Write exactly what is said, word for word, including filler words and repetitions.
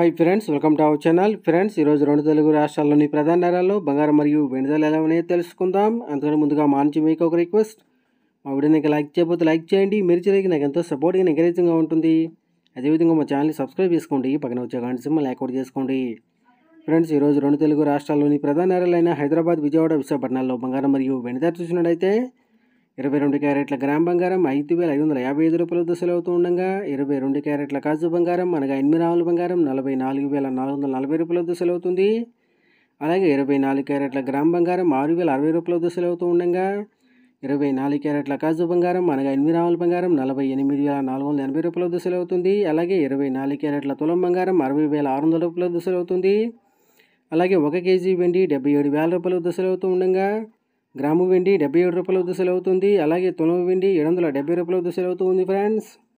Hi friends, welcome to our channel. Friends, ఈరోజు రెండు తెలుగు రాష్ట్రాల్లోని ప్రధాన నగరాల్లో బంగారం మరియు వెండి ధరలు ఎలా ఉన్నాయో తెలుసుకుందాం. అందుకని ముందుగా మా నుంచి మీకు ఒక రిక్వెస్ట్, మా వీడియోని లైక్ చేయకపోతే లైక్ చేయండి. మీరు చేయడానికి నాకు ఎంతో సపోర్ట్గా ఎంకరేజింగ్గా ఉంటుంది. అదేవిధంగా మా ఛానల్ని సబ్స్క్రైబ్ చేసుకోండి, పక్కన వచ్చే గంట సింబల్ యాక్టివేట్ చేసుకోండి. ఫ్రెండ్స్, ఈరోజు రెండు తెలుగు రాష్ట్రాల్లోని ప్రధాన నగరాలైన హైదరాబాద్, విజయవాడ, విశాఖపట్నాల్లో బంగారం మరియు వెండి ధర చూసినట్టయితే ఇరవై రెండు క్యారెట్ల గ్రామ్ బంగారం ఐదు వేల ఐదు వందల యాభై ఐదు రూపాయల దశలు అవుతూ ఉండగా, ఇరవై రెండు క్యారెట్ల కాజు బంగారం అనగా ఎనిమిది రాముల బంగారం నలభై నాలుగు వేల నాలుగు వందల నలభై రూపాయల దశలు అవుతుంది. అలాగే ఇరవై నాలుగు క్యారెట్ల గ్రామ్ బంగారం ఆరు వేల అరవై రూపాయల దశలు అవుతూ ఉండగా, ఇరవై నాలుగు క్యారెట్ల కాజు బంగారం అనగా ఎనిమిది రాముల బంగారం నలభై ఎనిమిది వేల నాలుగు వందల ఎనభై రూపాయల దశలు అవుతుంది. అలాగే ఇరవై నాలుగు క్యారెట్ల తులం బంగారం అరవై వేల ఆరు వందల రూపాయల దశలు అవుతుంది. అలాగే ఒక కేజీ వెండి డెబ్బై ఏడు వేల రూపాయల దశలు అవుతూ ఉండగా, గ్రాము వెండి డెబ్బై ఏడు రూపాయల దశలు అవుతుంది. అలాగే తులం వెండి ఏడు వందల డెబ్బై రూపాయల దశలు అవుతుంది ఫ్రెండ్స్.